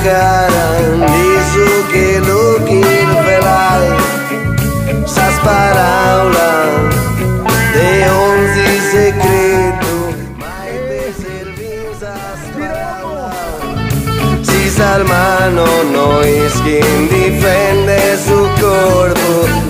cara, disso que lo quero falar. Essas palavras de 11 segredos, mas te servim essas palavras. Si Salmano no es quien defende su corpo,